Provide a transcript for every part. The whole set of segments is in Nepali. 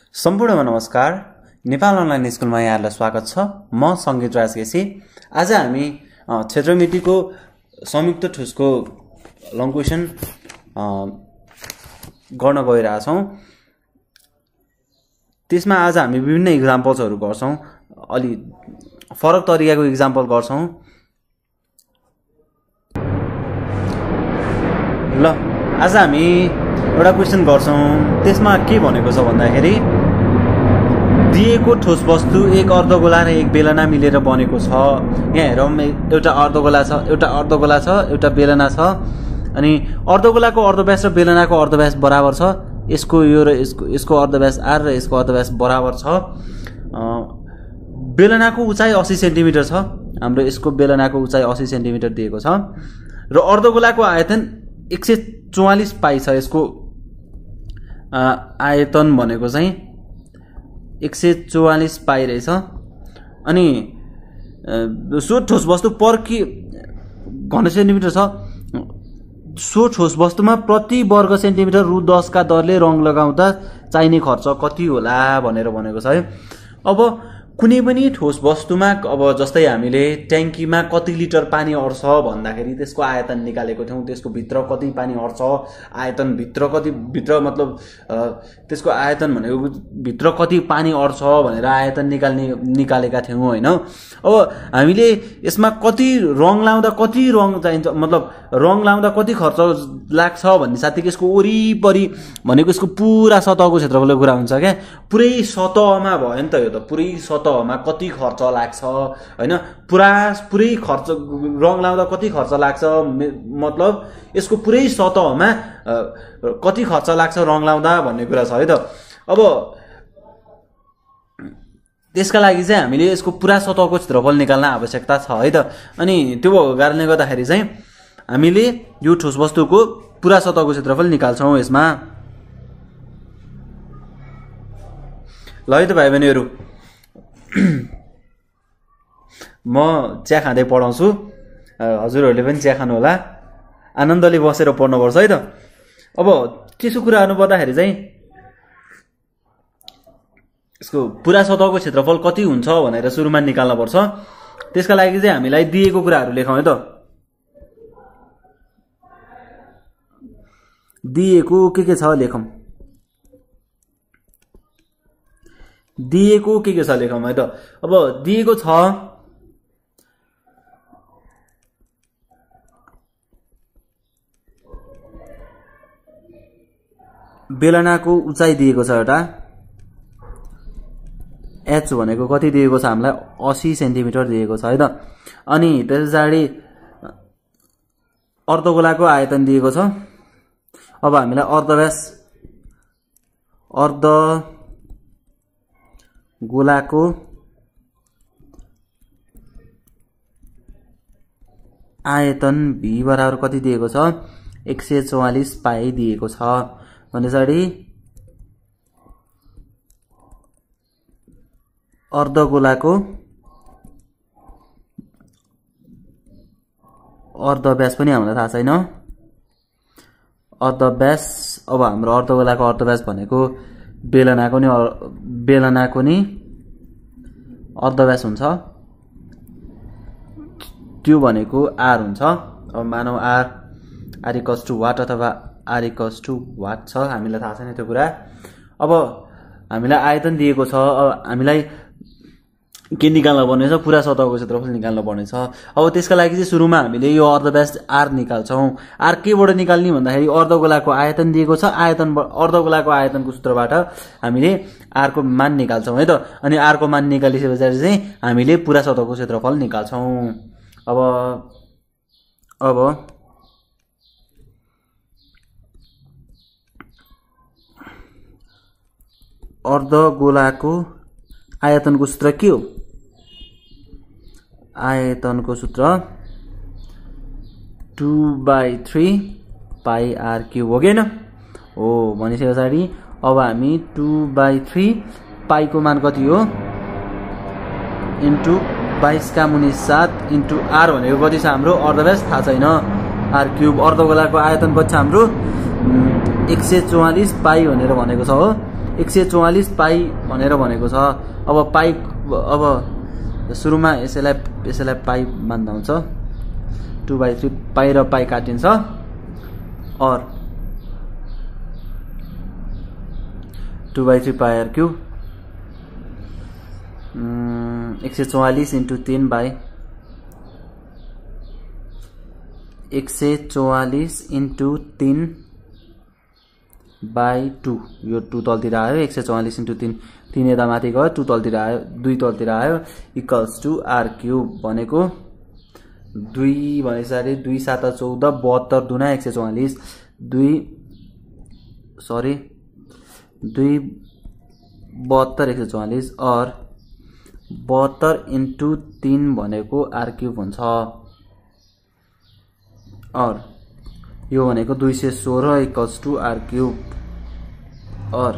सम्पूर्णमा नमस्कार। नेपाल अनलाइन स्कुलमा यहाँलाई स्वागत छ। म संगीत राज केसी। आज हामी क्षेत्र मितिको संयुक्त ठुसको लङ क्वेसन गर्न गइरहेछौँ। त्यसमा आज हामी विभिन्न इक्जाम्पल्सहरू गर्छौँ, अलि फरक तरिकाको इक्जाम्पल गर्छौँ। ल आज हामी एउटा क्वेसन गर्छौँ। त्यसमा के भनेको छ भन्दाखेरि दिएको ठोस वस्तु एक अर्धगोला र एक बेलना मिलेर बनेको छ। यहाँ हेरौँ, एउटा अर्धगोला छ, एउटा बेलना छ, अनि अर्धगोलाको अर्धव्यास र बेलनाको अर्धव्यास बराबर छ। यसको यो र यसको अर्धव्यास आर र यसको अर्धव्यास बराबर छ। बेलनाको उचाइ 80 सेन्टिमिटर छ। हाम्रो यसको बेलनाको उचाइ 80 सेन्टिमिटर दिएको छ र अर्धगोलाको आयतन 144 पाई छ। यसको आयतन भनेको चाहिँ 144 पाई रहेछ। अनि सो ठोस वस्तु पर कि घन सेन्टिमिटर छ। सो ठोस वस्तुमा प्रति वर्ग सेन्टिमिटर रु 10 का दरले रङ लगाउँदा चाहिने खर्च कति होला भनेर भनेको छ है। अब कुनै पनि ठोस वस्तुमा अब जस्तै हामीले ट्याङ्कीमा कति लिटर पानी अट्छ भन्दाखेरि त्यसको आयतन निकालेको थियौँ। त्यसको भित्र कति पानी अट्छ, आयतन भित्र कति, भित्र मतलब त्यसको आयतन भनेको भित्र कति पानी अट्छ भनेर आयतन निकालेका थियौँ होइन। अब हामीले यसमा कति रङ लाउँदा कति रङ चाहिन्छ, मतलब रङ लाउँदा कति खर्च लाग्छ भन्ने साथीको यसको वरिपरि भनेको यसको पुरा सतहको क्षेत्रफलको कुरा हुन्छ क्या। पुरै सतहमा भयो नि त, यो त पुरै सतहमा कति खर्च लाग्छ होइन। पुरै खर्च रङ लाउँदा कति खर्च लाग्छ, मतलब यसको पुरै सतहमा कति खर्च लाग्छ रङ लाउँदा भन्ने कुरा छ है त। अब त्यसका लागि चाहिँ हामीले यसको पुरा सतहको क्षेत्रफल निकाल्न आवश्यकता छ है त। अनि त्यो भएको कारणले गर्दाखेरि चाहिँ हामीले यो ठोस वस्तुको पुरा सतहको क्षेत्रफल निकाल्छौँ यसमा। ल है त भाइ बहिनीहरू, म चिया खाँदै पढाउँछु, हजुरहरूले पनि चिया खानु होला, आनन्दले बसेर पढ्नुपर्छ है त। अब त्यसो कुरा गर्नुपर्दाखेरि चाहिँ यसको पुरा सतहको क्षेत्रफल कति हुन्छ भनेर सुरुमा निकाल्न पर्छ। त्यसका लागि चाहिँ हामीलाई दिएको कुराहरू लेखौँ है त। दिएको के छ लेखौँ, दिएको के छ लेखौँ है त। अब दिएको छ बेलनाको उचाइ दिएको छ एउटा, एच भनेको कति दिएको छ हामीलाई 80 सेन्टिमिटर दिएको छ है त। अनि त्यस पछाडि अर्धगोलाको आयतन दिएको छ। अब हामीलाई अर्धगोलाको आयतन भी बराबर कति दिएको छ, 144 पाई दिएको छ। भने पछाडि अर्धगोलाको अर्धव्यास पनि हामीलाई थाहा छैन, अर्धव्यास। अब हाम्रो अर्धगोलाको अर्धव्यास भनेको बेलनाको नि अर्धव्यास हुन्छ, त्यो भनेको आर हुन्छ। अब मानौ आर इक्वल्स टु वाट अथवा आर इक्वल्स टु वाट छ, हामीलाई थाहा छैन त्यो कुरा। अब हामीलाई आयतन दिएको छ, अब हामीलाई के निकाल्न पर्ने छ, पुरा सतहको क्षेत्रफल निकाल्न पर्ने छ। अब त्यसका लागि चाहिँ सुरुमा हामीले यो अर्धव्यास आर निकाल्छौँ। आर केबाट निकाल्ने भन्दाखेरि अर्धगोलाको आयतन दिएको छ, अर्धगोलाको आयतनको सूत्रबाट हामीले आर को मान निकाल्छौँ है त। अनि आर को मान निकालिसके पछाडि चाहिँ हामीले पुरा सतहको क्षेत्रफल निकाल्छौँ। अब अर्धगोलाको आयतनको सूत्र के हो, आयतनको सूत्र 2/3 पाई आर क्यूब हो कि होइन हो। भनेपछि पछाडि अब हामी 2/3 पाईको मान कति हो इन्टु 22 का मुनि 7 इन्टु आर भनेको कति छ हाम्रो अर्धव्यास थाहा छैन, आर क्यूब। अर्धगोलाको आयतन कति छ हाम्रो 144 पाई भनेर भनेको छ हो। 144 पाई भनेर भनेको छ। अब पाई अब सुरुमा यसैलाई पाई मान्दा हुन्छ। 2/3 पाई र पाई काटिन्छ और 2/3 pi r cube 144 × 3 by 144 × 3 by 2 यो 2 तलतिर आयो 144 × 3 3 यता माथि गयो 2 तलतिर आयो 2 तलतिर आयो इक्वल्स टु आर क्यूब भनेको 2 भनेपछि 2 7 14 72 दुना 144 2 72 144 और 72 × 3 भनेको आर क्यूब हुन्छ और यो भनेको 216 इक्वल्स टु आर क्यूब और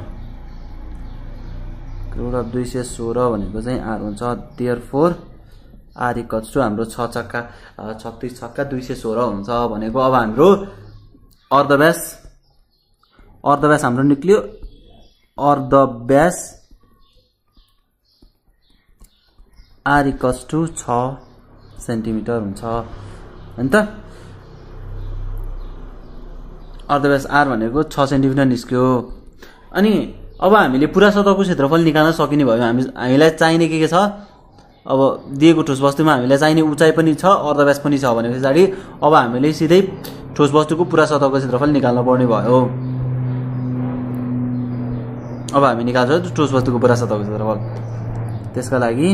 क्यूब अफ 216 भनेको चाहिँ आर हुन्छ। देयरफोर आर इक्वल्स टु हाम्रो 6 छक्का 36 छक्का 216 हुन्छ भनेको। अब हाम्रो अर्धव्यास हाम्रो निक्ल्यो। अर्धव्यास आर इक्वल्स टु 6 सेन्टिमिटर हुन्छ हैन त। अर्धव्यास आर भनेको 6 सेन्टिमिटर निस्क्यो। अनि अब हामीले पुरा सतहको क्षेत्रफल निकाल्न सकिने भयो। हामीलाई चाहिने के छ? अब दिएको ठोस वस्तुमा हामीलाई चाहिने उचाइ पनि छ अर्धव्यास पनि छ भने पछाडि अब हामीले सिधै ठोस वस्तुको पुरा सतहको क्षेत्रफल निकाल्न पर्ने भयो। अब हामी निकाल्छौँ ठोस वस्तुको पुरा सतहको क्षेत्रफल। त्यसका लागि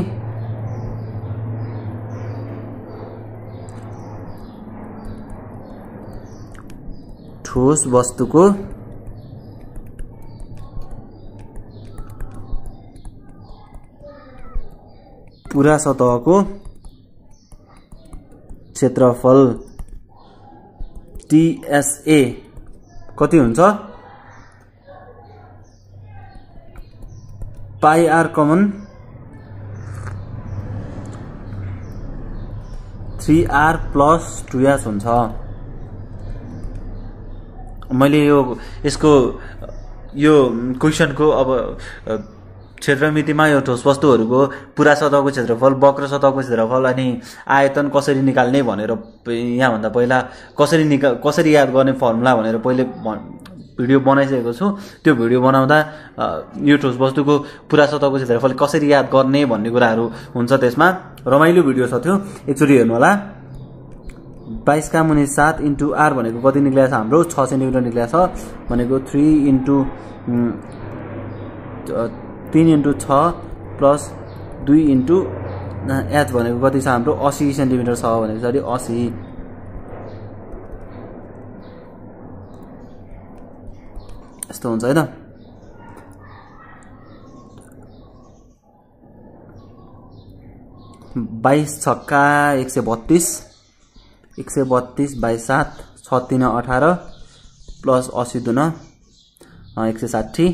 ठोस वस्तुको पुरा सतहको क्षेत्रफल टीएसए कति हुन्छ? पाई आर कमन 3r + 2s हुन्छ। मैले यसको क्वेशनको अब क्षेत्रमितिमा यो ठोस वस्तुहरूको पुरा सतहको क्षेत्रफल वक्र सतहको क्षेत्रफल अनि आयतन कसरी निकाल्ने भनेर यहाँ भन्दा पहिला कसरी याद गर्ने फर्मुला भनेर पहिले भिडियो बनाइसकेको छु। त्यो भिडियो बनाउँदा यो ठोस वस्तुको पुरा सतहको क्षेत्रफल कसरी याद गर्ने भन्ने कुराहरू हुन्छ। त्यसमा रमाइलो भिडियो छ त्यो एकचोटि हेर्नु होला। 22 का मुनि 7 × r भनेको कति निक्लेको छ? हाम्रो 6 सेन्टिमिटर निक्लेको छ भनेको 3 × 6 प्लस 2 × h भनेको कति छ? हाम्रो 80 सेन्टिमिटर छ भनेको चाहिँ 80 यस्तो हुन्छ हैन। बाइस छक्का 132 132 / 7 6 3 18 प्लस 80 दुना 160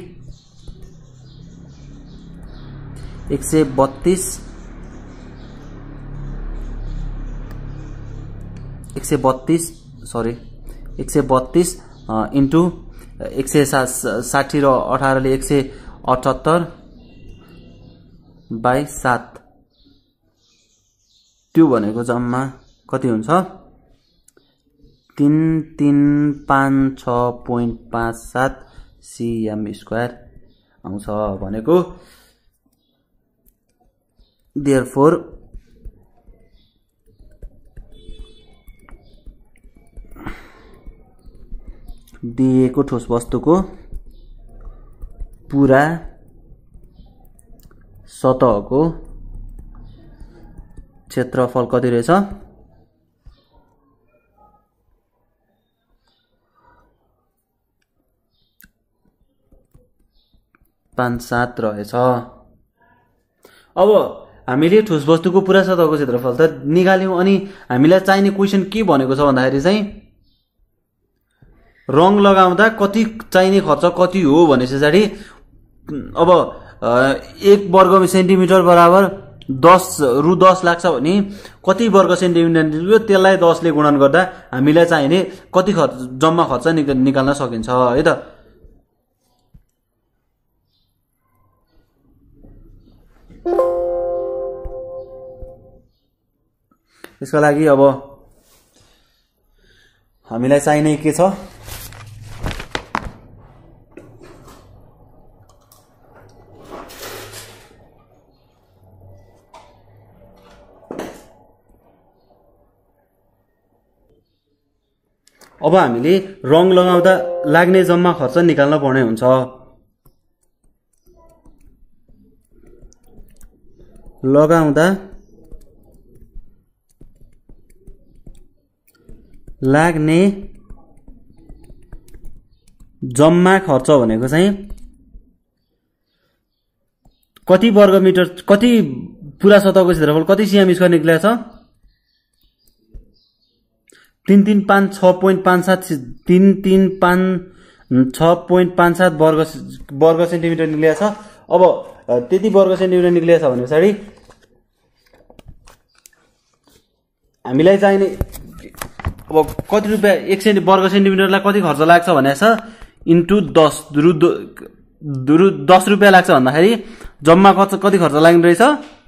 132 इन्टु 160 र 18 ले 178 / 7 त्यो भनेको जम्मा कति हुन्छ? 3356.57 cm² आउँछ भनेको। देयरफोर दिएको ठोस वस्तुको पुरा सतहको क्षेत्रफल कति रहेछ? 5-7 रहेछ। अब हामीले ठोस वस्तुको पुरा सतहको क्षेत्रफल त निकाल्यौं अनि हामीलाई चाहिने क्वेशन के भनेको छ भन्दाखेरि चाहिँ रङ लगाउँदा कति चाहिने खर्च कति हो भनेपछि अब 1 वर्ग सेन्टिमिटर बराबर 10 लाग्छ भने कति वर्ग सेन्टिमिटर निस्क्यो त्यसलाई 10 ले गुणन गर्दा हामीलाई चाहिने कति खर्च जम्मा खर्च निकाल्न सकिन्छ है त। त्यसको लागि अब हामीलाई चाहिने के छ, अब हामीले रङ लगाउँदा लाग्ने जम्मा खर्च निकाल्न पर्ने हुन्छ। लगाउँदा लाग्ने जम्मा खर्च भनेको चाहिँ कति वर्ग मिटर, कति पुरा सतहको क्षेत्रफल कति सिएम स्क्वायर निक्लेको छ, 335.57 वर्ग सेन्टिमिटर निक्लेको छ। अब त्यति वर्ग सेन्टिमिटर निक्लेको छ भने पछाडि हामीलाई चाहिने अब कति रुपियाँ 1 वर्ग सेन्टिमिटरलाई कति खर्च लाग्छ भनेको छ इन्टु 10 रु 10 रुपियाँ लाग्छ भन्दाखेरि जम्मा खर्च कति खर्च लाग्ने रहेछ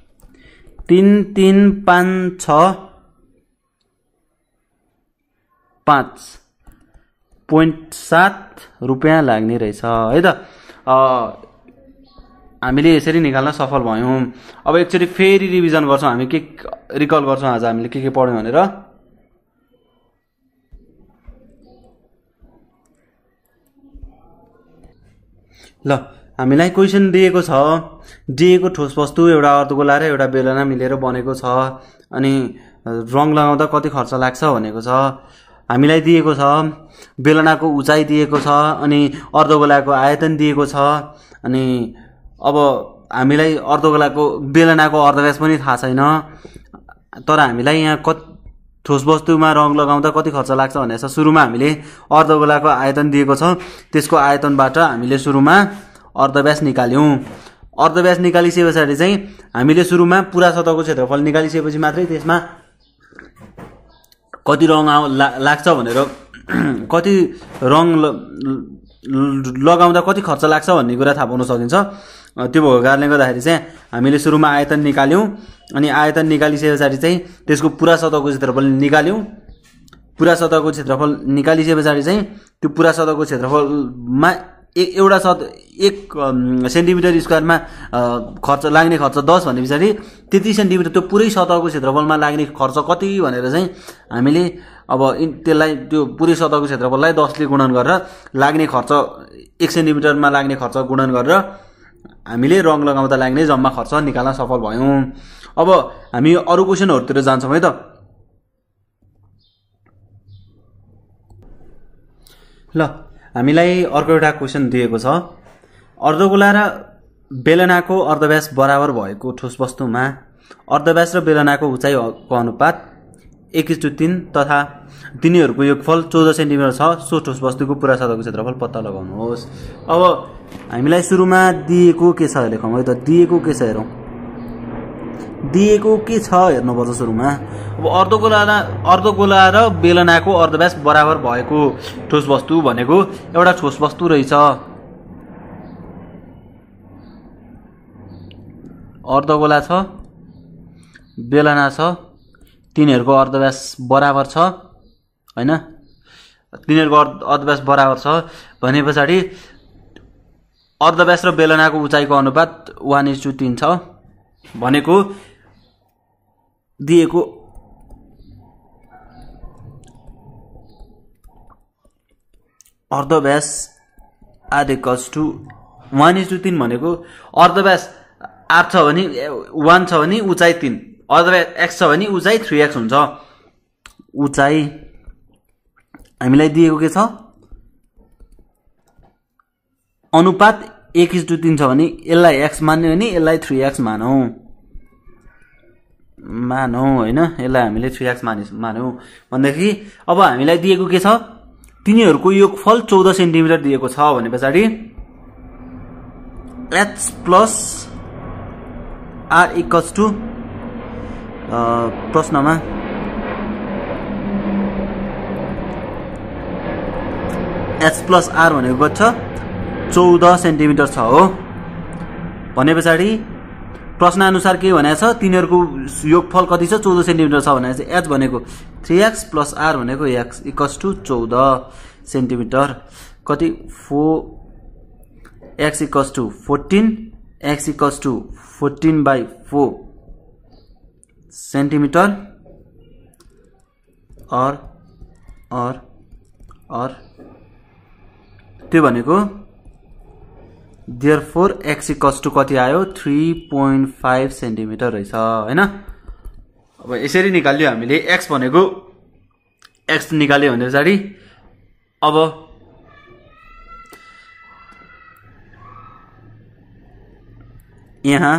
3356.7 रुपियाँ लाग्ने रहेछ है त। हामीले यसरी निकाल्न सफल भयौं। अब एकचोटी फेरि रिभिजन गर्छौं, हामी के रिकल गर्छौं आज हामीले के पढ्यौं भनेर। ल हामीलाई क्वेशन दिएको छ, दिएको ठोस वस्तु एउटा अर्धगोला र एउटा बेलना मिलेर बनेको छ अनि रङ लगाउँदा कति खर्च लाग्छ भनेको छ। हामीलाई दिएको छ बेलनाको उचाइ दिएको छ अनि अर्धगोलाको आयतन दिएको छ अनि अब हामीलाई अर्धगोलाको बेलनाको अर्धव्यास पनि थाहा छैन, तर हामीलाई यहाँ ठोस वस्तुमा रङ लगाउँदा कति खर्च लाग्छ भनेछ। सुरुमा हामीले अर्धगोलाको आयतन दिएको छ, त्यसको आयतनबाट हामीले सुरुमा अर्धव्यास निकाल्यौं। अर्धव्यास निकालिसके पछाडि चाहिँ हामीले सुरुमा पुरा सतहको क्षेत्रफल निकालिसकेपछि मात्रै त्यसमा कति रङ लाग्छ भनेर कति रङ लगाउँदा कति खर्च लाग्छ भन्ने कुरा थाहा पाउन सकिन्छ। त्यो भएको कारणले गर्दाखेरि चाहिँ हामीले सुरुमा आयतन निकाल्यौं अनि आयतन निकालिसके पछाडि चाहिँ त्यसको पुरा सतहको क्षेत्रफल निकाल्यौं। पुरा सतहको क्षेत्रफल निकालिसके पछाडि चाहिँ त्यो पुरा सतहको क्षेत्रफलमा एउटा 1 सेन्टिमिटर स्क्वायरमा खर्च लाग्ने खर्च 10 भने पछाडि त्यति सेन्टिमिटर त्यो पुरै सतहको क्षेत्रफलमा लाग्ने खर्च कति भनेर चाहिँ हामीले अब त्यसलाई त्यो पुरै सतहको क्षेत्रफललाई 10 ले गुणन गरेर लाग्ने खर्च 1 सेन्टिमिटरमा लाग्ने खर्च गुणन गरेर हामीले रङ लगाउँदा लाग्ने जम्मा खर्च निकाल्न सफल भयौं। अब हामी अरु क्वेशनहरुतिर जान्छौं है त। ल हामीलाई अर्को एउटा क्वेशन दिएको छ, अर्धगोला र बेलनाको अर्धव्यास बराबर भएको ठोस वस्तुमा अर्धव्यास र बेलनाको उचाइको अनुपात 1:3 तथा तिनीहरूको योगफल 14 सेन्टिमिटर छ। सो ठोस वस्तुको पुरा सतहको क्षेत्रफल पत्ता लगाउनुहोस्। अब हामीलाई सुरुमा दिएको के छ लेखौं है त। दिएको के छ हेरौं, दिएको के छ हेर्नुपर्छ सुरुमा। अब अर्धगोला र बेलनाको अर्धव्यास बराबर भएको ठोस वस्तु भनेको एउटा ठोस वस्तु रहेछ। अर्धगोला छ, बेलना छ, तिनीहरूको अर्धव्यास बराबर छ हैन, तिनीहरूको अर्धव्यास बराबर छ भने पछाडि अर्धव्यास र बेलनाको उचाइको अनुपात 1:3 छ भनेको दिएको अर्धव्यास r = 1:3 भनेको अर्धव्यास r छ भने 1 छ भने उचाइ 3, अर्धव्यास x छ भने उचाइ 3x हुन्छ। उचाइ हामीलाई दिएको के छ अनुपात 1:3 छ भने यसलाई x मान्यो भने यसलाई 3x मानौं हैन, यसलाई हामीले 3x मान्यौ भन्दाखेरि अब हामीलाई दिएको के छ तिनीहरूको योगफल 14 सेन्टिमिटर दिएको छ भने पछाडि h + r = प्रश्नमा h + r भनेको छ 14 सेन्टिमिटर छ हो भने पछाडि प्रश्न अनुसार के भनेको छ तिनीहरूको योगफल कति छ 14 सेन्टिमिटर छ भनेको चाहिँ h भनेको 3x + r भनेको x = 14 सेन्टिमिटर कति 4x = 14 x = 14/4 सेन्टिमिटर और त्यो भनेको therefore x = कति आयो 3.5 सेन्टिमिटर रहेछ हैन। अब यसरी निकाल्यो हामीले x भनेको x निकाल्यो भने पछाडी अब यहाँ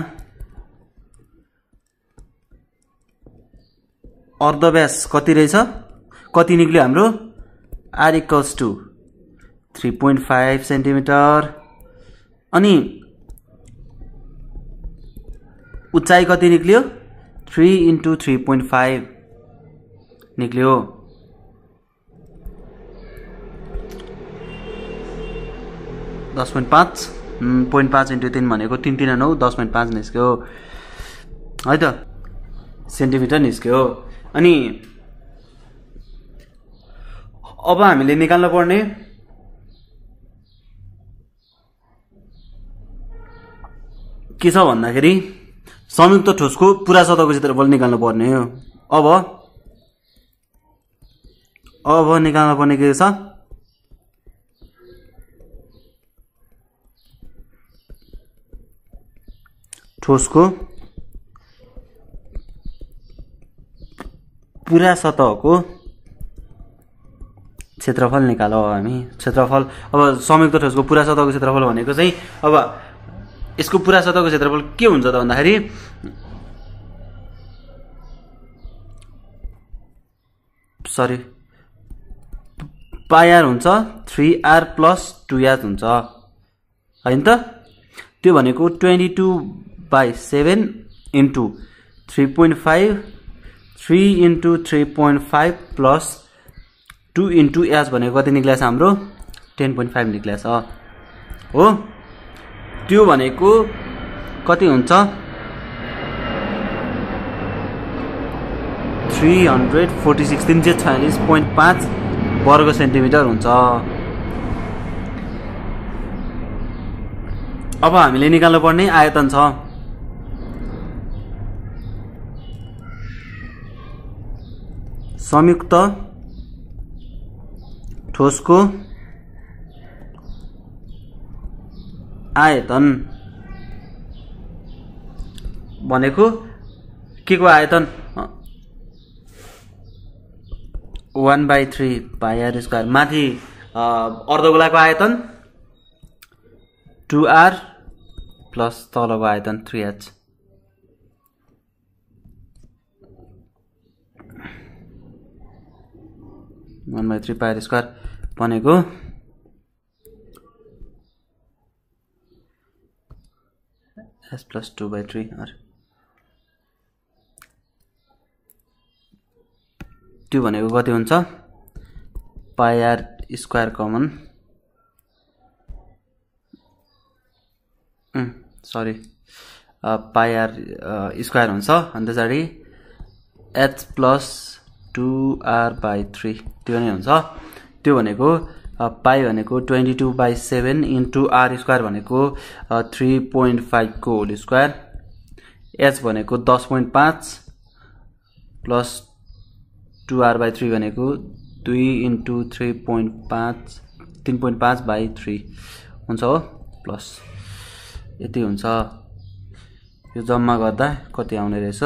अर्धव्यास कति रहेछ कति निक्ल्यो हाम्रो r = 3.5 सेन्टिमिटर अनि उचाइ कति निक्ल्यो 3 × 3.5 निक्ल्यो 10.5 0.5 × 3 भनेको 3 3 9 10.5 निस्क्यो है त सेन्टिमिटर निस्क्यो। अनि अब हामीले निकाल्न पर्ने के छ भन्दाखेरि संयुक्त ठोसको पूरा सतहको क्षेत्रफल निकाल्न पर्ने हो। अब निकाल्न पर्ने के छ ठोसको पूरा सतहको क्षेत्रफल निकालौँ हामी। क्षेत्रफल अब संयुक्त ठोसको पूरा सतहको क्षेत्रफल भनेको चाहिँ अब यसको पूरा सतहको क्षेत्रफल के हुन्छ त भन्दाखेरि पाइआर हुन्छ 3r + 2h हुन्छ हैन त। त्यो भनेको 22/7 × 3.5 3 × 3.5 + 2 × h भनेको कति निक्लेछ हाम्रो 10.5 निक्लेछ हो। त्यो भनेको कति हुन्छ 346.5 वर्ग सेन्टिमिटर हुन्छ। अब हामीले निकाल्नु पर्ने आयतन छ संयुक्त ठोसको आयतन भनेको के को आयतन 1/3 πr² माथि अर्धगोलाको आयतन 2r प्लस तलको आयतन 3h 1/3 πr² भनेको s + 2/3r त्यो भनेको कति हुन्छ πr² कमन πr² हुन्छ अनि त्यसरी h + 2r/3 त्यो नै हुन्छ। त्यो भनेको पाई भनेको 22/7 × r² भनेको 3.5 को होल स्क्वायर h भनेको 10.5 प्लस 2r/3 भनेको 2 × 3.5/3 हुन्छ हो प्लस यति हुन्छ। यो जम्मा गर्दा कति आउने रहेछ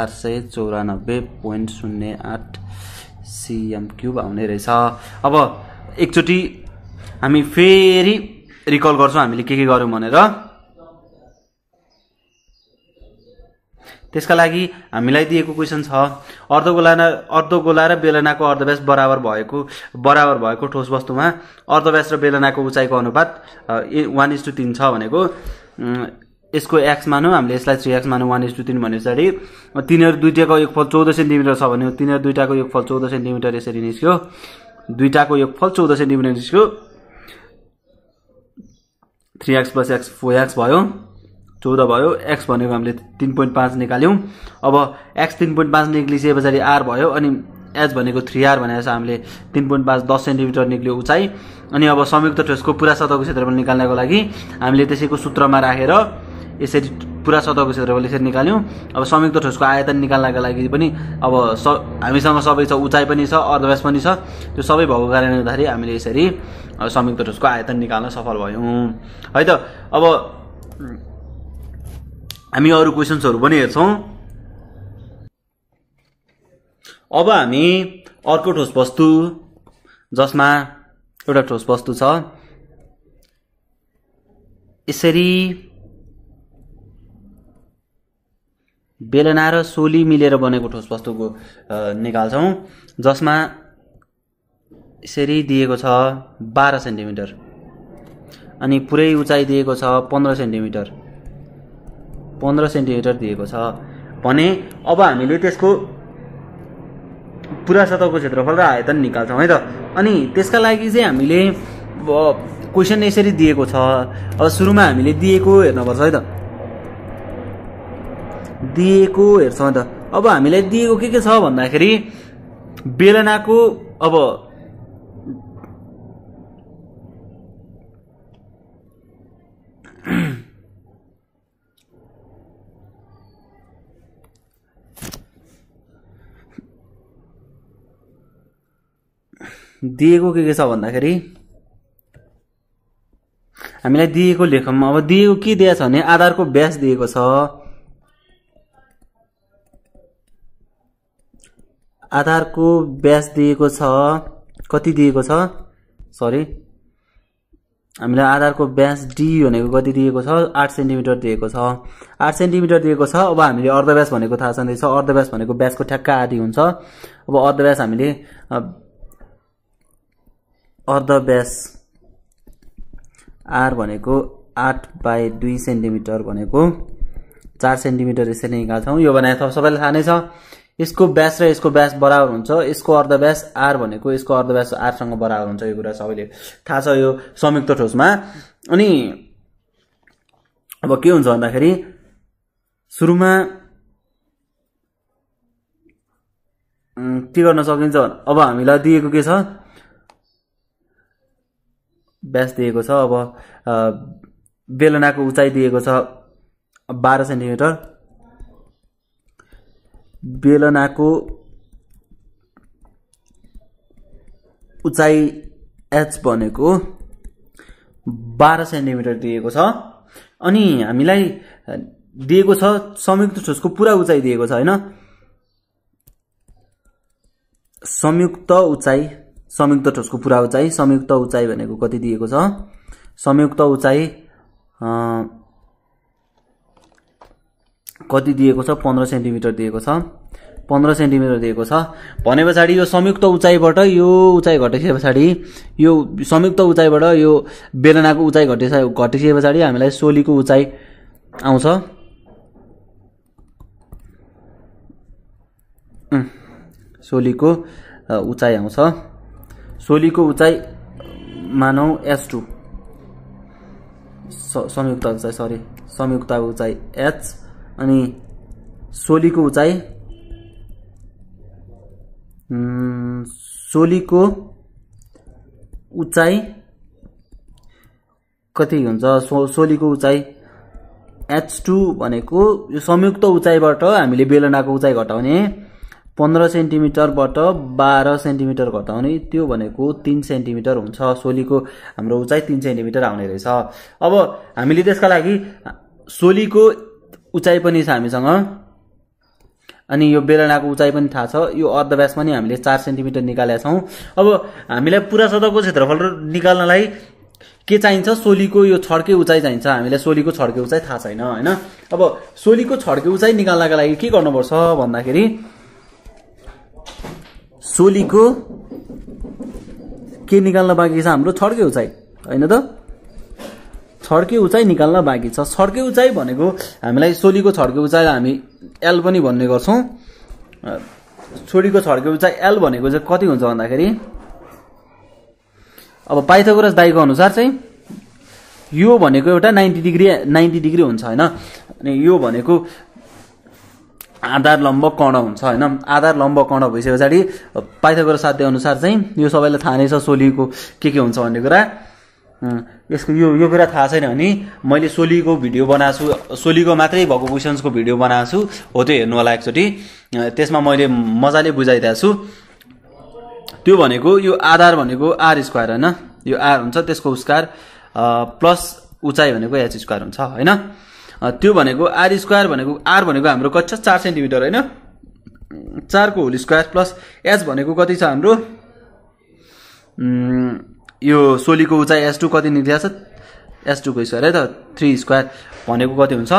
494.08 cm³ आउने रहेछ। अब एकचोटी हामी फेरि रिकल गर्छौं हामीले के गर्यौं भनेर। त्यसका लागि हामीलाई दिएको क्वेशन छ अर्धगोला र बेलनाको अर्धव्यास बराबर भएको ठोस वस्तुमा अर्धव्यास र बेलनाको उचाइको अनुपात 1:3 छ भनेको यसको x मानौ हामीले यसलाई 3x मानौ 1:3 भनेपछि तिनीहरु दुईटाको योगफल 14 सेन्टिमिटर छ भने तिनीहरु दुईटाको योगफल 14 सेन्टिमिटर यसरी निस्क्यो। दुईटाको योगफल 14 सेन्टिमिटर निस्क्यो 3x + x 4x भयो 14 भयो। एक्स भनेको हामीले 3.5 निकाल्यौं। अब एक्स 3.5 निक्लिसके पछाडि आर भयो अनि एच भनेको 3r भनेको छ हामीले 3.5 10 सेन्टिमिटर निक्ल्यो उचाइ। अनि अब संयुक्त ठोसको पूरा सतहको क्षेत्रफल निकाल्नको लागि हामीले त्यसैको सूत्रमा राखेर यसरी पूरा सतहको क्षेत्रफल यसरी निकाल्यौं। अब संयुक्त ठोसको आयतन निकाल्नका लागि पनि अब हामीसँग सबै छ, उचाइ पनि छ, अर्धव्यास पनि छ। त्यो सबै भएको कारणले गर्दाखेरि हामीले यसरी संयुक्त ठोसको आयतन निकाल्न सफल भयौं है त। अब हामी अरु क्वेशन्सहरु पनि हेर्छौं। अब हामी अर्को ठोस वस्तु जसमा एउटा ठोस वस्तु छ यसरी बेलना र सोली मिलेर बनेको ठोस वस्तुको निकाल्छौं जसमा यसरी दिएको छ 12 सेन्टिमिटर अनि पुरै उचाइ दिएको छ 15 सेन्टिमिटर 15 सेन्टिमिटर दिएको छ भने अब हामीले त्यसको पूरा सतहको क्षेत्रफल र आयतन निकाल्छौं है त। अनि त्यसका लागि चाहिँ हामीले क्वेशन यसरी दिएको छ। अब सुरुमा हामीले दिएको हेर्नुपर्छ है त, दिएको हेर्छौं है त। अब हामीलाई दिएको के छ भन्दाखेरि बेलनाको अब दिएको के छ भन्दाखेरि हामीलाई दिएको लेखौं। अब दिएको के दिएको छ भने आधारको व्यास दिएको छ, आधारको व्यास दिएको छ, कति दिएको छ सरी हामीलाई आधारको व्यास डी भनेको कति दिएको छ 8 सेन्टिमिटर दिएको छ, 8 सेन्टिमिटर दिएको छ। अब हामीले अर्धव्यास भनेको थाहा छँदै छ, अर्धव्यास भनेको व्यासको ठ्याक्क आधी हुन्छ। अब अर्धव्यास हामीले अर्धव्यास आर भनेको 8/2 सेन्टिमिटर भनेको 4 सेन्टिमिटर यसरी निकाल्छौं। यो भने सबैलाई थाहा नै छ। यसको व्यास र यसको व्यास बराबर हुन्छ। यसको अर्धव्यास आर भनेको यसको अर्धव्यास आर सँग बराबर हुन्छ। यो कुरा सबैले थाहा छ यो संयुक्त ठोसमा। अनि अब के हुन्छ भन्दाखेरि सुरुमा के गर्न सकिन्छ, अब हामीलाई दिएको के छ व्यास दिएको छ। अब बेलनाको उचाइ दिएको छ 12 सेन्टिमिटर, बेलनाको उचाइ एच भनेको 12 सेन्टिमिटर दिएको छ। अनि हामीलाई दिएको छ संयुक्त ठोसको पूरा उचाइ दिएको छ हैन। संयुक्त ठोसको पूरा उचाइ, संयुक्त उचाइ भनेको कति दिएको छ, संयुक्त उचाइ कति दिएको छ 15 सेन्टिमिटर दिएको छ, 15 सेन्टिमिटर दिएको छ भने पछाडि यो संयुक्त उचाइबाट यो उचाइ घटेपछि पछाडि यो संयुक्त उचाइबाट यो बेलनाको उचाइ घटेपछि पछाडि हामीलाई सोलीको उचाइ आउँछ। सोलीको उचाइ आउँछ। सोलीको उचाइ मानौ S2 संयुक्त उचाइ सरी संयुक्त उचाइ H अनि सोलीको उचाइ कति हुन्छ सोलीको उचाइ H2 भनेको यो संयुक्त उचाइबाट हामीले बेलनाको उचाइ घटाउने 15 सेन्टिमिटरबाट 12 सेन्टिमिटर घटाउने त्यो भनेको 3 सेन्टिमिटर हुन्छ। सोलीको हाम्रो उचाइ 3 सेन्टिमिटर आउने रहेछ। अब हामीले त्यसका लागि सोलीको उचाइ पनि छ हामीसँग अनि यो बेलनाको उचाइ पनि थाहा छ। यो अर्धव्यास पनि हामीले 4 सेन्टिमिटर निकालेका छौं। अब हामीलाई पूरा सतहको क्षेत्रफल निकाल्नलाई के चाहिन्छ, सोलीको यो छड्के उचाइ चाहिन्छ। हामीलाई सोलीको छड्के उचाइ थाहा छैन हैन। अब सोलीको छड्के उचाइ निकाल्नका लागि के गर्नुपर्छ भन्दाखेरि सोलीको के निकाल्न बाँकी छ हाम्रो छड्के उचाइ हैन त, छड्के उचाइ निकाल्न बाँकी छ। छड्के उचाइ भनेको हामीलाई सोलीको छड्के उचाइ हामी L पनि भन्ने गर्छौं। सोलीको छड्के उचाइ L भनेको चाहिँ कति हुन्छ भन्दाखेरि अब पाइथागोरस दाइको अनुसार चाहिँ यो भनेको एउटा 90 डिग्री हुन्छ हैन। अनि यो भनेको आधार लम्ब कर्ण हुन्छ हैन। आधार लम्ब कर्ण भइसके पछाडि पाइथागोरस साध्य अनुसार चाहिँ यो सबैलाई थाहा नै छ सोलीको के हुन्छ भन्ने कुरा। यसको यो कुरा थाहा छैन भने मैले सोलीको भिडियो बनाएको छु, सोलीको मात्रै भएको क्वेशन्सको भिडियो बनाएको छु, हो त्यो हेर्नु होला एकचोटि। त्यसमा मैले मजाले बुझाइदिएको छु। त्यो भनेको यो आधार भनेको r स्क्वायर हैन, यो r हुन्छ, त्यसको स्क्वायर प्लस उचाइ भनेको h स्क्वायर हुन्छ हैन। त्यो भनेको r स्क्वायर भनेको r भनेको हाम्रो कति छ 4 सेन्टिमिटर हैन, 4 को होल स्क्वायर प्लस h भनेको कति छ हाम्रो यो सोलीको उचाइ s2 कति निक्लिएको छ s2 को स्क्वायर है त 3 स्क्वायर भनेको कति हुन्छ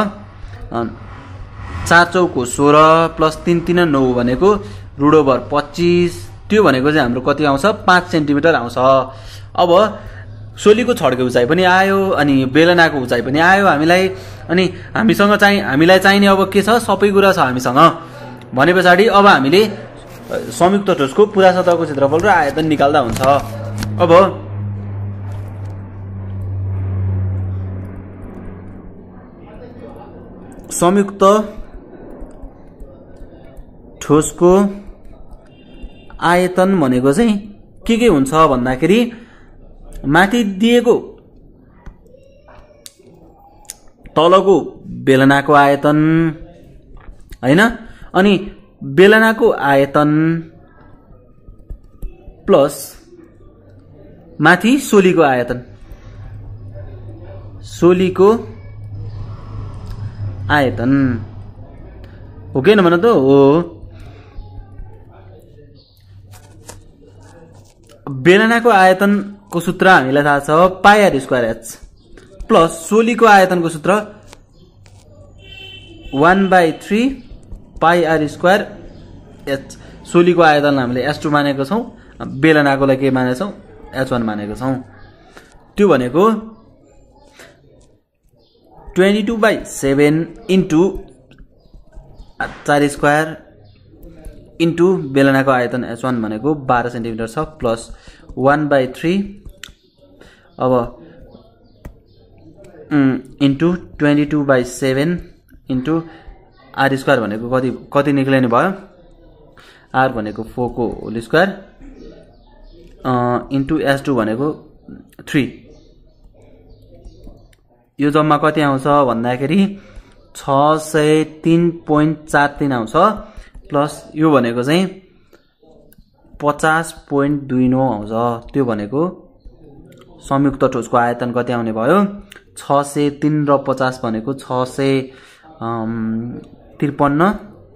4 चौको 16 प्लस 3 3 9 भनेको √/ 25। त्यो भनेको चाहिँ हाम्रो कति आउँछ 5 सेन्टिमिटर आउँछ। अब सोलीको छड्के उचाइ पनि आयो अनि बेलनाको उचाइ पनि आयो हामीलाई। अनि हामीलाई चाहिने अब के छ, सबै कुरा छ हामीसँग भने पछाडि अब हामीले संयुक्त ठोसको पुरा सतहको क्षेत्रफल र आयतन निकाल्दा हुन्छ। अब संयुक्त ठोसको आयतन भनेको चाहिँ के हुन्छ भन्दाखेरि माथि दिएको तलको बेलनाको आयतन हैन, अनि बेलनाको आयतन प्लस माथि सोलीको आयतन, सोलीको आयतन हो कि न भन त हो। बेलनाको आयतनको सूत्र हामीलाई थाहा छ πr स्क्वायर h प्लस सोलीको आयतनको सूत्र 1/3 πr स्क्वायर h। सोलीको आयतन हामीले s2 मानेको छौं, बेलनाको लागि के मानेको छौं h1 मानेको छौं। त्यो भनेको 22/7 इन्टु 4 स्क्वायर इन्टु बेलनाको आयतन h1 भनेको 12 सेन्टिमिटर छ प्लस 1/3 अब इन्टु 22/7 इन्टु r स्क्वायर भनेको कति निक्लिने भयो r भनेको 4 को होल स्क्वायर इन्टु s2 भनेको 3। यो जम्मा कति आउँछ भन्दाखेरि 603.43 आउँछ प्लस यो भनेको चाहिँ 50.29 आउँछ। त्यो भनेको संयुक्त ठोसको आयतन कति आउने भयो 603 र 50 भनेको 653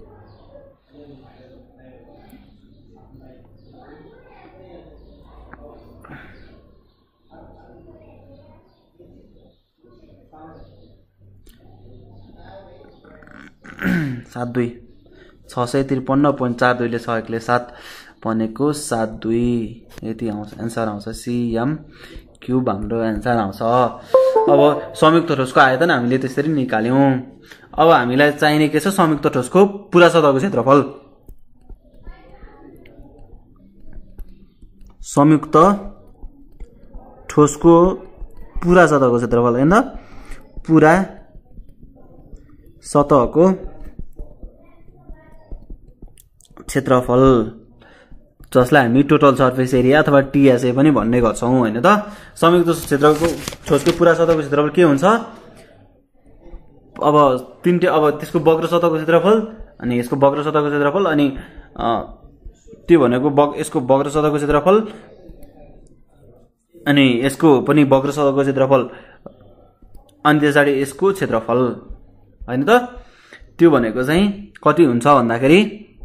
72 653.42 ले 1 ले 7 भनेको 72 यति आउँछ, एन्सर आउँछ cm क्यूब हाम्रो एन्सर आउँछ। अब संयुक्त ठोसको आयतन हामीले त्यसरी निकाल्यौं। अब हामीलाई चाहिने के छ संयुक्त ठोसको पुरा सतहको क्षेत्रफल। संयुक्त ठोसको पुरा सतहको क्षेत्रफल हैन, पुरा सतहको क्षेत्रफल जसलाई हामी टोटल सर्फेस एरिया अथवा टीएसए पनि भन्ने गर्छौं हैन त। संयुक्त ठोसको पुरा सतहको क्षेत्रफल के हुन्छ अब अब त्यसको वक्र सतहको क्षेत्रफल अनि यसको वक्र सतहको क्षेत्रफल अनि त्यो भनेको यसको वक्र सतहको क्षेत्रफल अनि यसको पनि वक्र सतहको क्षेत्रफल अनि त्यसपछि यसको क्षेत्रफल हैन त। त्यो भनेको चाहिँ कति हुन्छ भन्दाखेरि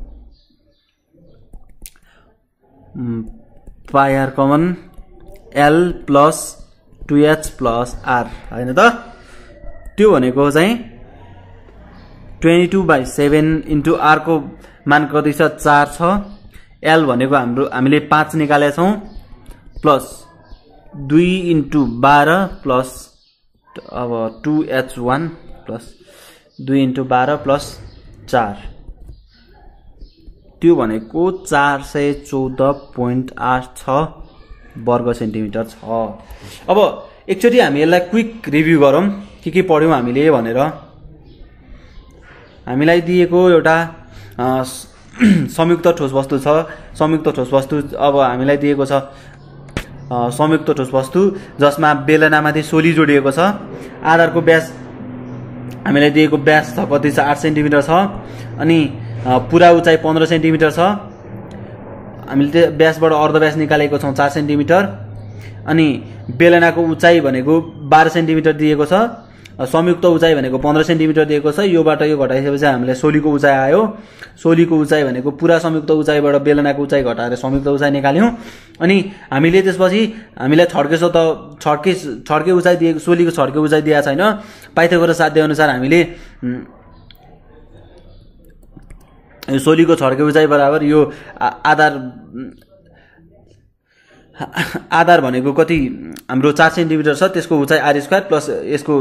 πr common l plus 2h plus r हैन त। त्यो भनेको चाहिँ 22/7 इन्टु r को मान कति छ 4 छ, l भनेको हामीले 5 निकालेका छौं प्लस 2 इन्टु 12 प्लस अब 2h1 प्लस 2 इन्टु 12 प्लस 4 त्यो भनेको 414.86 वर्ग सेन्टिमिटर छ। अब एकचोटि हामी यसलाई क्विक रिभ्यू गरौँ के पढ्यौँ हामीले भनेर। हामीलाई दिएको एउटा संयुक्त ठोस वस्तु छ। संयुक्त ठोस वस्तु अब हामीलाई दिएको छ संयुक्त ठोस वस्तु जसमा बेलनामाथि सोली जोडिएको छ। आधारको व्यास हामीलाई दिएको व्यास छ कति छ 8 सेन्टिमिटर छ अनि पुरा उचाइ 15 सेन्टिमिटर छ। हामीले व्यासबाट अर्धव्यास निकालेको छौँ 4 सेन्टिमिटर अनि बेलनाको उचाइ भनेको 12 सेन्टिमिटर दिएको छ। संयुक्त उचाइ भनेको 15 सेन्टिमिटर दिएको छ। योबाट यो घटाइसकेपछि हामीलाई सोलीको उचाइ आयो। सोलीको उचाइ भनेको पुरा संयुक्त उचाइबाट बेलनाको उचाइ घटाएर संयुक्त उचाइ निकाल्यौँ। अनि हामीले त्यसपछि हामीलाई छड्के उचाइ दिएको सोलीको छड्के उचाइ दिएको छैन। पाइथागोरस साध्य अनुसार हामीले सोलीको छड्के उचाइ बराबर यो आधार भनेको कति हाम्रो 4 सेन्टिमिटर छ त्यसको उचाइ r² प्लस यसको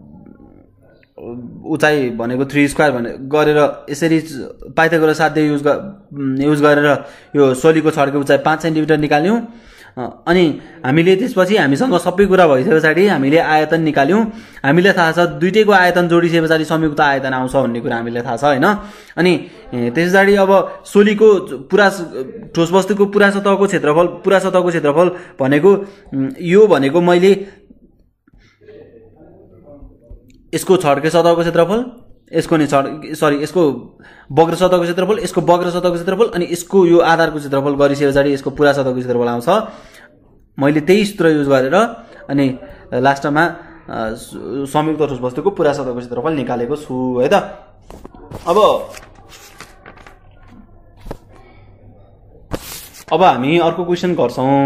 उचाइ भनेको 3² गरेर यसरी पाइथागोरस साध्य युज गरेर यो सोलीको छड्के उचाइ 5 सेन्टिमिटर निकाल्यौँ। अनि हामीले त्यसपछि हामीसँग सबै कुरा भइसके पछाडि हामीले आयतन निकाल्यौँ। हामीलाई थाहा छ दुईटैको आयतन जोडिसके पछाडि संयुक्त आयतन आउँछ भन्ने कुरा हामीलाई थाहा छ हैन। अनि त्यस पछाडि अब सोलीको पुरा ठोस वस्तुको पुरा सतहको क्षेत्रफल भनेको यो भनेको मैले यसको छड्के सतहको क्षेत्रफल यसको नि यसको वक्र सतहको क्षेत्रफल यसको वक्र सतहको क्षेत्रफल अनि यसको यो आधारको क्षेत्रफल गरिसके पछाडि यसको पुरा सतहको क्षेत्रफल आउँछ। मैले त्यही सूत्र युज गरेर अनि लास्टमा संयुक्त ठोस वस्तुको पुरा सतहको क्षेत्रफल निकालेको छु है त। अब हामी अर्को क्वेशन गर्छौं।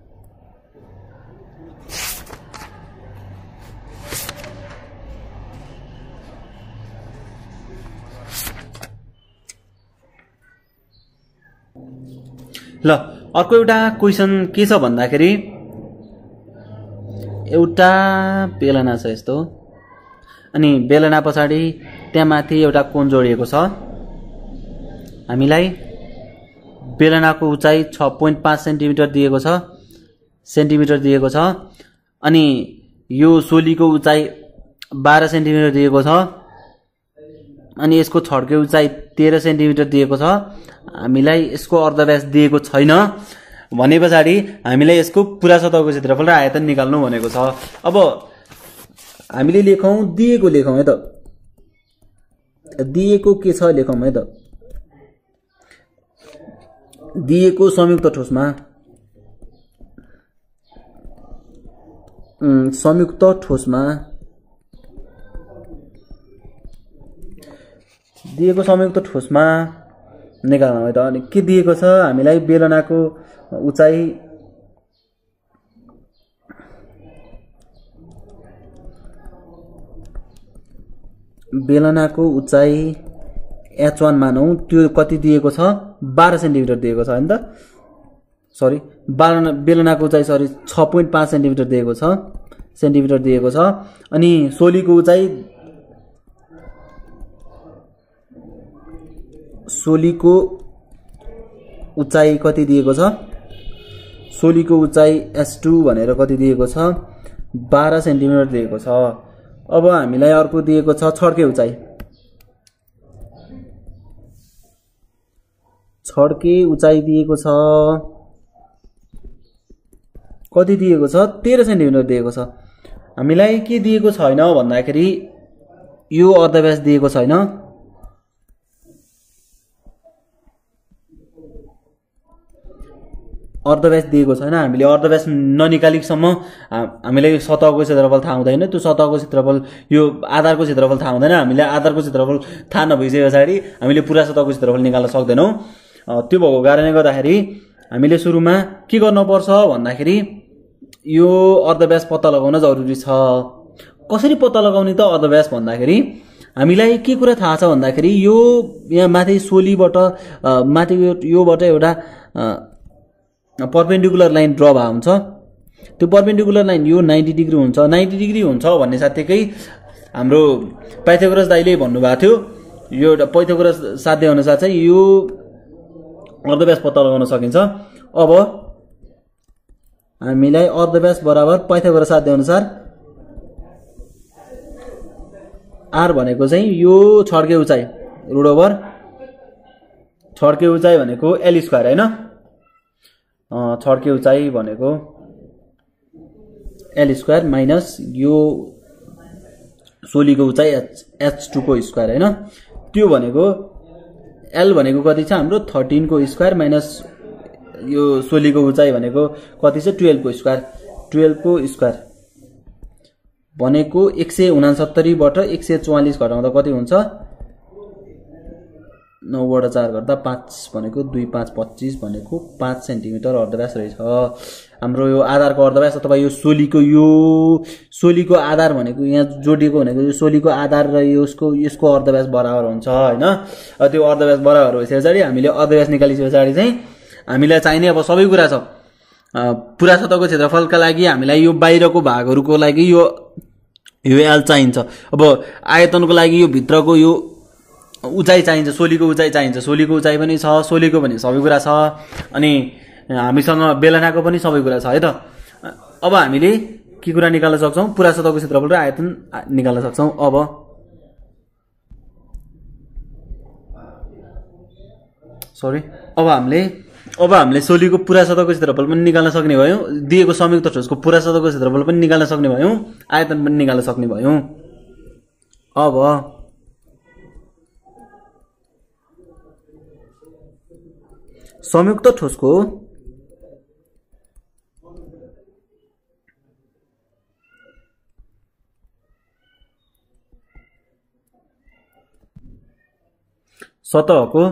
ल अर्को एउटा क्वेशन के छ भन्दाखेरि एउटा बेलना छ यस्तो अनि बेलना पछाडि त्यहाँ माथि एउटा कोण जोडिएको छ। हामीलाई बेलनाको उचाइ 6.5 सेन्टिमिटर दिएको छ अनि यो सोलीको उचाइ 12 सेन्टिमिटर दिएको छ अनि यसको छड्के उचाइ 13 सेन्टिमिटर दिएको छ। हामीलाई यसको अर्धव्यास दिएको छैन भने पछाडि हामीलाई यसको पुरा सतहको क्षेत्रफल र आयतन निकाल्नु भनेको छ। अब हामीले दिएको लेखौं है त। दिएको के छ लेखौं है त। दिएको संयुक्त ठोसमा दिएको संयुक्त ठोसमा निकाल्नु है त। अनि के दिएको छ हामीलाई बेलनाको उचाइ h1 मानौं त्यो कति दिएको छ 12 सेन्टिमिटर दिएको छ हैन त। सरी बेलनाको उचाइ 6.5 सेन्टिमिटर दिएको छ अनि सोलीको उचाइ कति दिएको छ। सोलीको उचाइ s2 भनेर कति दिएको छ 12 सेन्टिमिटर दिएको छ। अब हामीलाई अर्को दिएको छ छड्के उचाइ। दिएको छ कति दिएको छ 13 सेन्टिमिटर दिएको छ। हामीलाई के दिएको छैन भन्दाखेरि यो अर्धव्यास दिएको छैन। हामीले अर्धव्यास ननिकालिसम्म हामीलाई सतहको क्षेत्रफल थाहा हुँदैन। त्यो सतहको क्षेत्रफल यो आधारको क्षेत्रफल थाहा हुँदैन। हामीले आधारको क्षेत्रफल थाहा नभइसके पछाडि हामीले पुरा सतहको क्षेत्रफल निकाल्न सक्दैनौं। त्यो भएको कारणले गर्दाखेरि हामीले सुरुमा के गर्नुपर्छ भन्दाखेरि यो अर्धव्यास पत्ता लगाउन जरुरी छ। कसरी पत्ता लगाउने त अर्धव्यास भन्दाखेरि हामीलाई के कुरा थाहा छ भन्दाखेरि यो यहाँ माथि सोलीबाट माथि योबाट एउटा परपेन्डिकुलर लाइन ड्र भएको हुन्छ। त्यो परपेन्डिकुलर लाइन यो 90 डिग्री हुन्छ। 90 डिग्री हुन्छ भन्ने साथै हाम्रो पाइथागोरस दाइले भन्नुभएको थियो यो एउटा पाइथागोरस साध्य अनुसार चाहिँ यो अर्धव्यास पत्ता लगाउन सकिन्छ। अब हामीलाई अर्धव्यास बराबर पाइथागोरस साध्य अनुसार r भनेको चाहिँ यो छड्के उचाइ रुट ओभर छड्के उचाइ भनेको l स्क्वायर हैन छड्के उचाइ भनेको l स्क्वायर माइनस यो सोलीको उचाइ h2 को स्क्वायर हैन त्यो भनेको l भनेको कति छ हाम्रो 13 को स्क्वायर माइनस यो सोलीको उचाइ भनेको कति छ 12 को स्क्वायर 12 को स्क्वायर भनेको 169 बाट 144 घटाउँदा कति हुन्छ 9 बाट 4 गर्दा 5 भनेको 2 5 25 भनेको 5 सेन्टिमिटर अर्धव्यास रहेछ हाम्रो यो आधारको अर्धव्यास अथवा यो सोलीको आधार भनेको यहाँ जोडिएको भनेको यो सोलीको आधार र यसको अर्धव्यास बराबर हुन्छ हैन त्यो अर्धव्यास बराबर भएपछि हामीले अर्धव्यास निकालिसकेपछि चाहिँ हामीलाई चाहिने अब सबै कुरा छ पुरा सतहको क्षेत्रफलका लागि हामीलाई यो बाहिरको भागहरुको लागि यो l चाहिन्छ अब आयतनको लागि यो भित्रको यो उचाइ चाहिन्छ सोलीको उचाइ चाहिन्छ सोलीको उचाइ पनि छ सोलीको पनि सबै कुरा छ अनि हामीसँग बेलनाको पनि सबै कुरा छ है त अब हामीले के कुरा निकाल्न सक्छौं पुरा सतहको क्षेत्रफल र आयतन निकाल्न सक्छौं अब हामीले सोलीको पुरा सतहको क्षेत्रफल पनि निकाल्न सक्ने भयौं दिएको संयुक्त ठोसको पुरा सतहको क्षेत्रफल पनि निकाल्न सक्ने भयौं आयतन पनि निकाल्न सक्ने भयौं अब संयुक्त ठोसको सतहको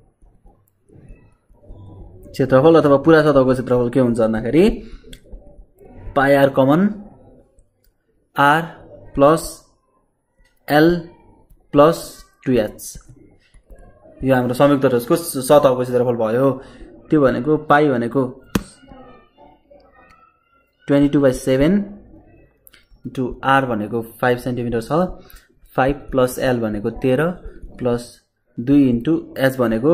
क्षेत्रफल अथवा पुरा सतहको क्षेत्रफल के हुन्छ भन्दाखेरि pi r common r plus l plus 2h यो हाम्रो संयुक्त ठोसको सतहको क्षेत्रफल भयो त्यो भनेको पाई भनेको 22/7 इन्टु r भनेको 5 सेन्टिमिटर छ 5 प्लस l भनेको 13 प्लस 2 इन्टु h भनेको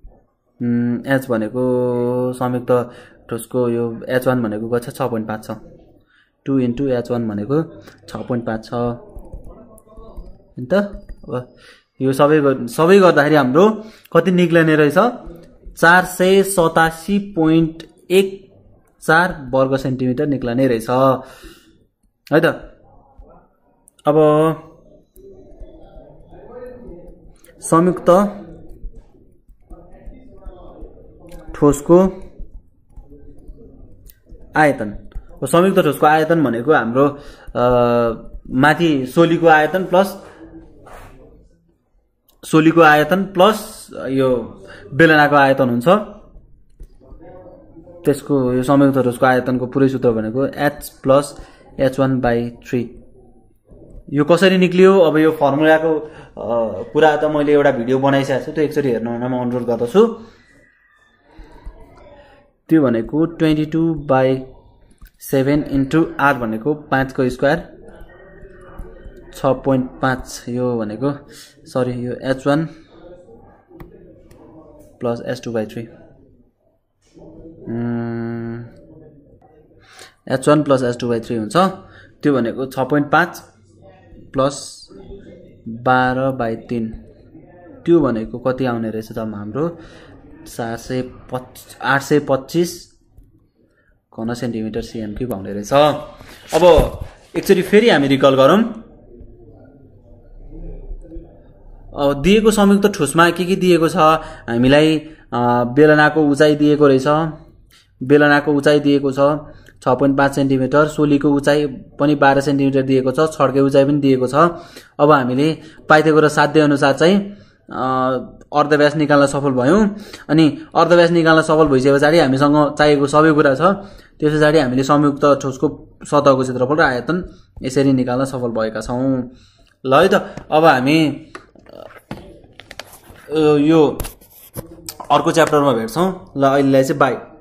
संयुक्त ठोसको यो h1 भनेको कति छ 6.5 छ 2 इन्टु h1 भनेको 6.5 छ हैन त अब यो सबै गर्दाखेरि हाम्रो कति निक्लने रहेछ 487.14 वर्ग सेन्टिमिटर निक्लने रहेछ है त अब संयुक्त ठोसको आयतन संयुक्त ठोसको आयतन भनेको हाम्रो माथि सोलीको आयतन प्लस यो बेलनाको आयतन हुन्छ त्यसको यो संयुक्त ठोसको आयतनको पुरै सूत्र भनेको h प्लस h1/3 यो कसरी निक्लियो अब यो फर्मुलाको कुरा त मैले एउटा भिडियो बनाइसकेको छु त्यो एकचोटी हेर्न म अनुरोध गर्दछु त्यो भनेको 22/7 इन्टु r भनेको 5 को स्क्वायर 6.5 यो भनेको सरी यो h1 plus h2/3 h1 plus h2/3 हुन्छ त्यो भनेको 6.5 प्लस 12/3 त्यो भनेको कति आउने रहेछ त हाम्रो 825 घन सेन्टिमिटर cm क्यूब आउने रहेछ अब एकचोटी फेरि हामी रिकल गरौँ अब दिएको संयुक्त ठोसमा के दिएको छ हामीलाई बेलनाको उचाइ दिएको रहेछ बेलनाको उचाइ दिएको छ 6.5 सेन्टिमिटर सोलीको उचाइ पनि 12 सेन्टिमिटर दिएको छ छड्के उचाइ पनि दिएको छ अब हामीले पाइथागोरस साध्य अनुसार चाहिँ अर्धव्यास निकाल्न सफल भयौं अनि अर्धव्यास निकाल्न सफल भइसकेपछि हामीसँग चाहिएको सबै कुरा छ त्यसपछि हामीले संयुक्त ठोसको सतहको क्षेत्रफल र आयतन यसरी निकाल्न सफल भएका छौं ल है त अब हामी यो अर्को च्याप्टरमा भेट्छौं ल अहिलेलाई चाहिँ बाइ